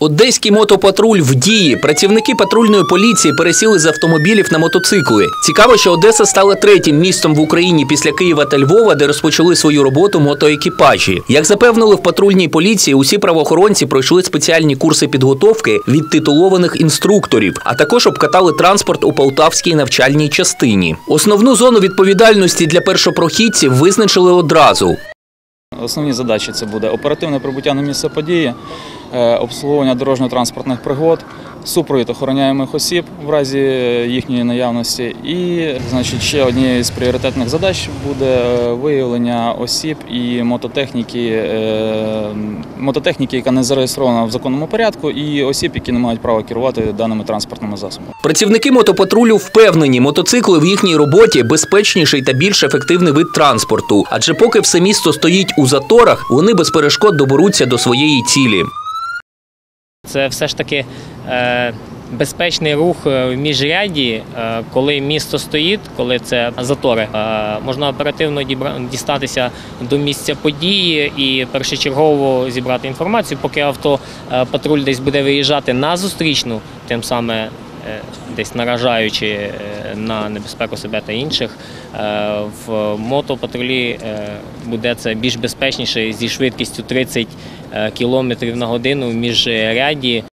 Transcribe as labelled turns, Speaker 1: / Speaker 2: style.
Speaker 1: Одеський мотопатруль в дії. Працівники патрульної поліції пересіли з автомобілів на мотоцикли. Цікаво, що Одеса стала третім містом в Україні після Києва та Львова, де розпочали свою роботу мотоекіпажі. Як запевнили в патрульній поліції, усі правоохоронці пройшли спеціальні курси підготовки від титулованих інструкторів, а також обкатали транспорт у полтавській навчальній частині. Основну зону відповідальності для першопрохідців визначили одразу.
Speaker 2: Основні задачі – це буде оперативне прибуття на місце події, обслуговування дорожньо-транспортних пригод, супровід охороняємих осіб в разі їхньої наявності. І, ще однією з пріоритетних задач буде виявлення осіб і мототехніки, яка не зареєстрована в законному порядку, і осіб, які не мають права керувати даними транспортними засобами.
Speaker 1: Працівники мотопатрулю впевнені, мотоцикли в їхній роботі – безпечніший та більш ефективний вид транспорту. Адже поки все місто стоїть у заторах, вони без перешкод доберуться до своєї цілі.
Speaker 3: Це все ж таки безпечний рух в міжряді, коли місто стоїть, коли це затори. Можна оперативно дістатися до місця події і першочергово зібрати інформацію, поки автопатруль десь буде виїжджати на зустрічну, тим самим десь наражаючи на небезпеку себе та інших. В мотопатрулі буде це більш безпечніше зі швидкістю 30 км на годину в міжряді.